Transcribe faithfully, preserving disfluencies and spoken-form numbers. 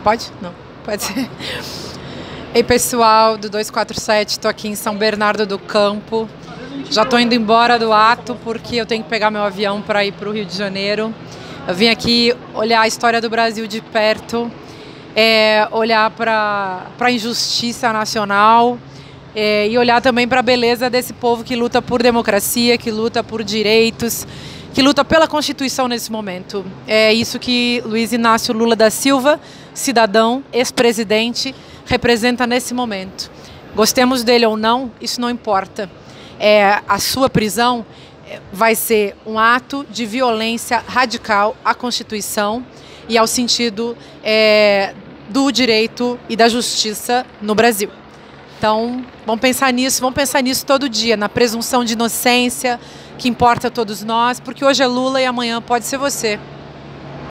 Pode? Não, pode ser. Ei, pessoal do dois quatro sete, estou aqui em São Bernardo do Campo. Já estou indo embora do ato porque eu tenho que pegar meu avião para ir para o Rio de Janeiro. Eu vim aqui olhar a história do Brasil de perto, é, olhar para a injustiça nacional é, e olhar também para a beleza desse povo que luta por democracia, que luta por direitos, que luta pela Constituição nesse momento. É isso que Luiz Inácio Lula da Silva, cidadão, ex-presidente, representa nesse momento. Gostemos dele ou não, isso não importa. É, a sua prisão vai ser um ato de violência radical à Constituição e ao sentido é, do direito e da justiça no Brasil. Então, vamos pensar nisso, vamos pensar nisso todo dia, na presunção de inocência que importa a todos nós, porque hoje é Lula e amanhã pode ser você.